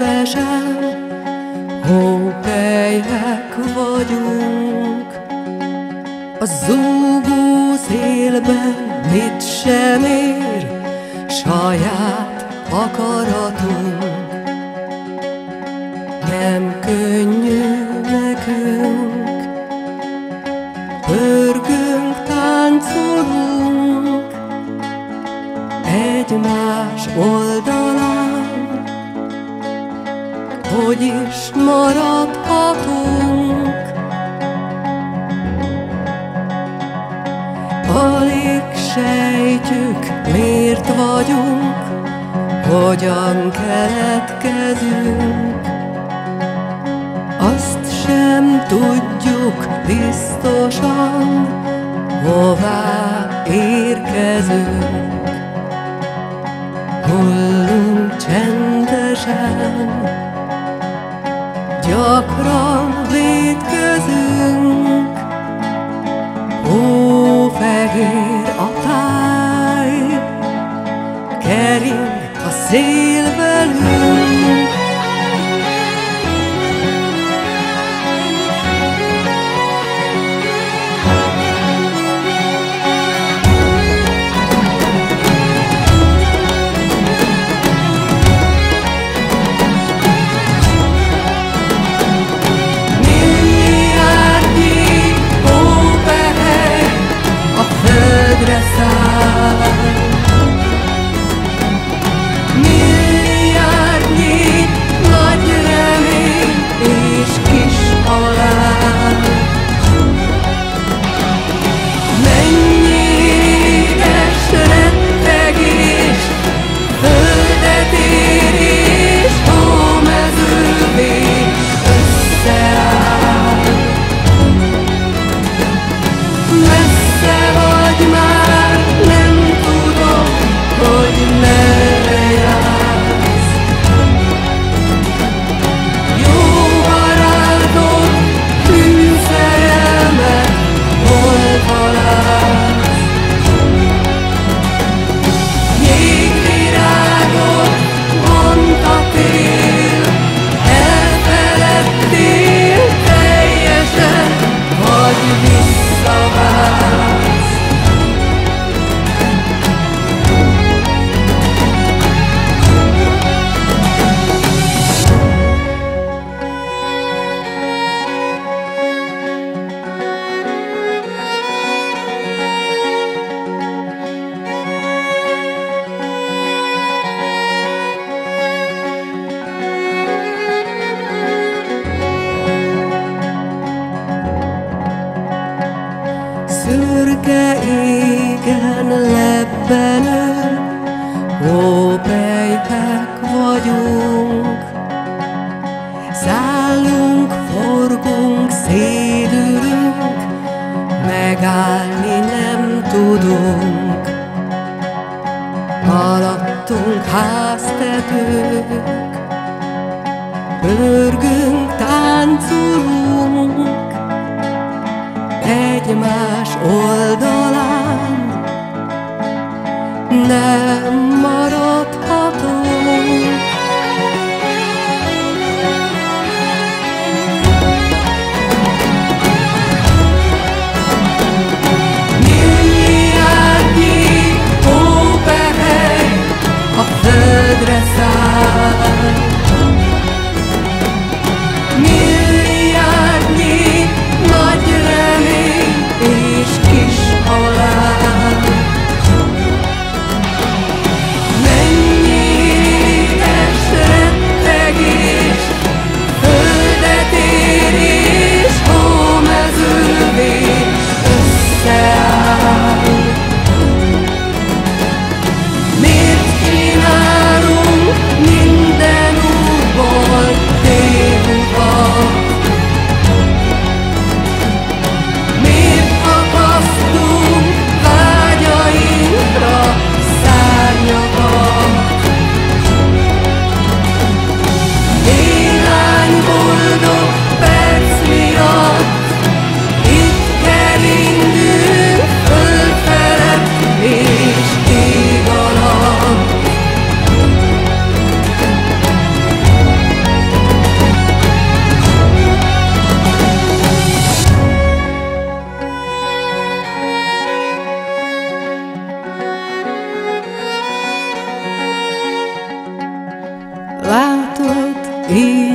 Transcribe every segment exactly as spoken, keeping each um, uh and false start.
kedvesem, hópelyhek vagyunk. A zúgó szélben mit sem ér saját akaratunk. Nem könnyű nekünk, pörgünk, táncolunk egymás oldalán, hogy is maradhatunk. Alig sejtjük, miért vagyunk, hogyan keletkezünk. Azt sem tudjuk biztosan, hová érkezünk. Hullunk csendesen, gyakran vétkezünk. Hófehér a táj, kering a szél velünk. Szürke égen lebbenő hópelyhek vagyunk. Szállunk, forgunk, szédülünk, megállni nem tudunk. Alattunk háztetők, pörgünk, táncolunk egymás oldalán, nem maradhatunk. Milliárdnyi hópehely a földre száll.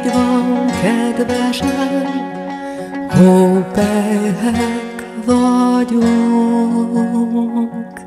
hogy van kedvesem, hópelyhek vagyunk.